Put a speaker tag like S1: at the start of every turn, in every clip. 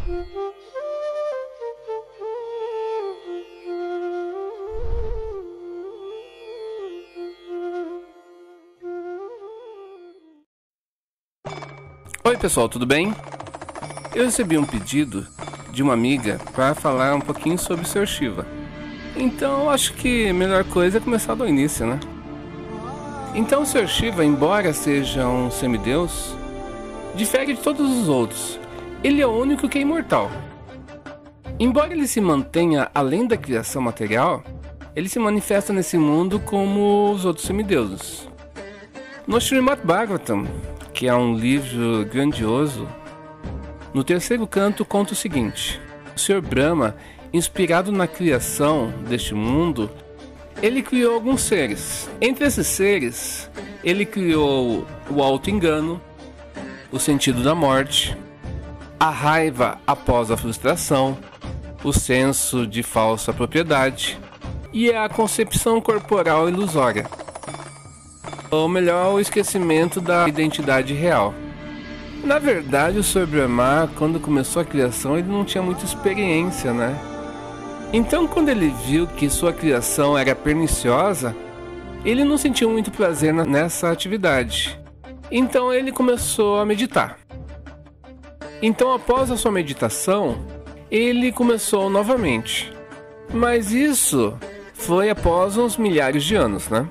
S1: Oi pessoal, tudo bem? Eu recebi um pedido de uma amiga para falar um pouquinho sobre o Sr. Shiva. Então acho que a melhor coisa é começar do início, né? Então o Sr. Shiva, embora seja um semideus, difere de todos os outros. Ele é o único que é imortal. Embora ele se mantenha além da criação material, ele se manifesta nesse mundo como os outros semideuses. No Srimad Bhagavatam, que é um livro grandioso, no terceiro canto conta o seguinte: o Sr. Brahma, inspirado na criação deste mundo, ele criou alguns seres. Entre esses seres, ele criou o auto-engano, o sentido da morte, a raiva após a frustração, o senso de falsa propriedade e a concepção corporal ilusória. Ou melhor, o esquecimento da identidade real. Na verdade, o Sr. Brahma, quando começou a criação, ele não tinha muita experiência, né? Então, quando ele viu que sua criação era perniciosa, ele não sentiu muito prazer nessa atividade. Então, ele começou a meditar. Então, após a sua meditação, ele começou novamente. Mas isso foi após uns milhares de anos, né?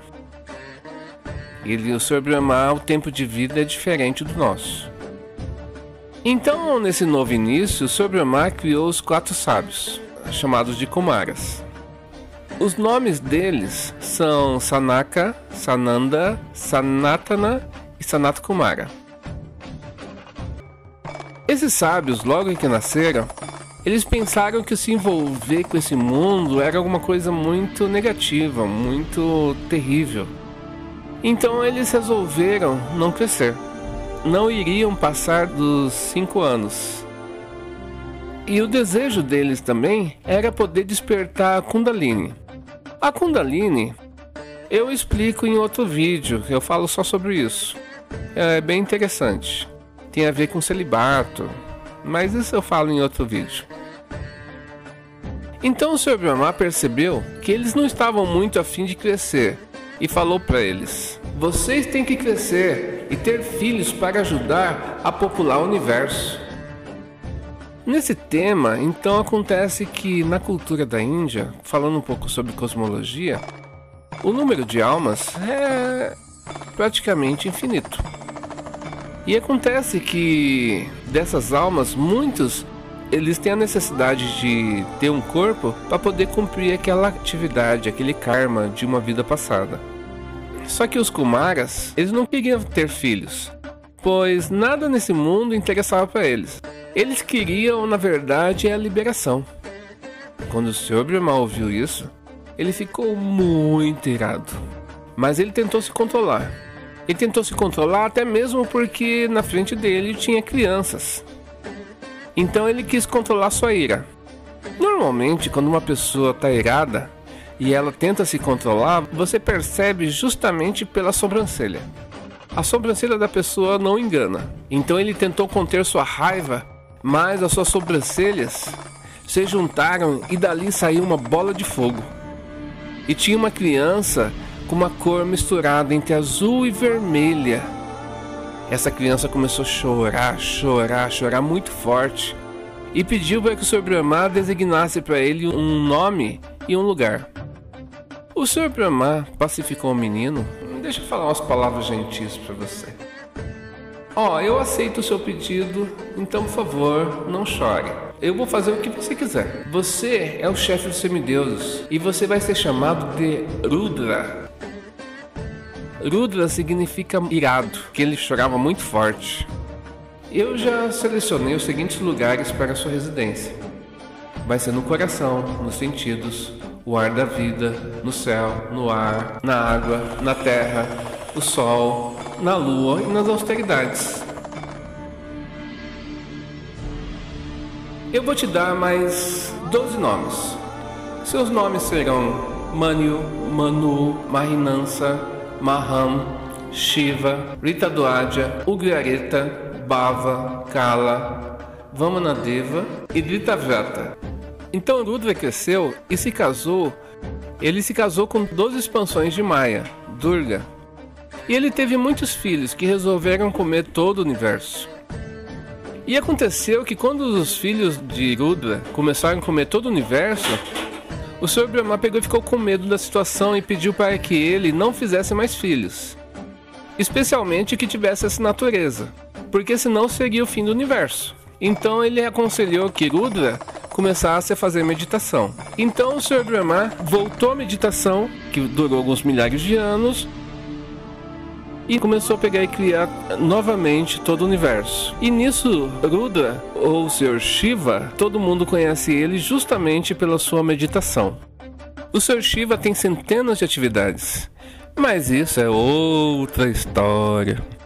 S1: O Sr. Brahma, o tempo de vida é diferente do nosso. Então, nesse novo início, o Sr. Brahma criou os 4 sábios, chamados de Kumaras. Os nomes deles são Sanaka, Sananda, Sanatana e Sanat Kumara. Esses sábios, logo que nasceram, eles pensaram que se envolver com esse mundo era alguma coisa muito negativa, muito terrível. Então eles resolveram não crescer. Não iriam passar dos 5 anos. E o desejo deles também era poder despertar a Kundalini. A Kundalini, eu explico em outro vídeo, eu falo só sobre isso. É bem interessante. Tem a ver com celibato, mas isso eu falo em outro vídeo. Então o Sr. Brahma percebeu que eles não estavam muito afim de crescer e falou para eles: vocês têm que crescer e ter filhos para ajudar a popular o universo. Nesse tema, então, acontece que na cultura da Índia, falando um pouco sobre cosmologia, o número de almas é praticamente infinito. E acontece que dessas almas, muitos eles têm a necessidade de ter um corpo para poder cumprir aquela atividade, aquele karma de uma vida passada. Só que os Kumaras, eles não queriam ter filhos, pois nada nesse mundo interessava para eles. Eles queriam, na verdade, a liberação. Quando o Sr. Brahma ouviu isso, ele ficou muito irado. Mas ele tentou se controlar. Ele tentou se controlar até mesmo porque na frente dele tinha crianças. Então ele quis controlar sua ira. Normalmente, quando uma pessoa está irada e ela tenta se controlar, você percebe justamente pela sobrancelha. A sobrancelha da pessoa não engana. Então ele tentou conter sua raiva, mas as suas sobrancelhas se juntaram e dali saiu uma bola de fogo. E tinha uma criança com uma cor misturada entre azul e vermelha. Essa criança começou a chorar muito forte e pediu para que o Sr. Brahma designasse para ele um nome e um lugar. O Sr. Brahma pacificou o menino. Deixa eu falar umas palavras gentis para você. Eu aceito o seu pedido, então por favor, não chore. Eu vou fazer o que você quiser. Você é o chefe dos semideuses e você vai ser chamado de Rudra. Rudra significa irado, que ele chorava muito forte. Eu já selecionei os seguintes lugares para a sua residência. Vai ser no coração, nos sentidos, o ar da vida, no céu, no ar, na água, na terra, o sol, na lua e nas austeridades. Eu vou te dar mais 12 nomes. Seus nomes serão Manu, Manu, Mahinansa, Maham, Shiva, Ritadwaja, Ugrareta, Bhava, Kala, Vamanadeva e Dhritarashtra. Então Rudra cresceu e se casou. Ele se casou com 12 expansões de Maya, Durga. E ele teve muitos filhos que resolveram comer todo o universo. E aconteceu que quando os filhos de Rudra começaram a comer todo o universo, o Sr. Brahma pegou e ficou com medo da situação e pediu para que ele não fizesse mais filhos. Especialmente que tivesse essa natureza, porque senão seria o fim do universo. Então ele aconselhou que Rudra começasse a fazer meditação. Então o Sr. Brahma voltou à meditação, que durou alguns milhares de anos, e começou a pegar e criar novamente todo o universo. E nisso, Rudra, ou o Sr. Shiva, todo mundo conhece ele justamente pela sua meditação. O Sr. Shiva tem centenas de atividades, mas isso é outra história.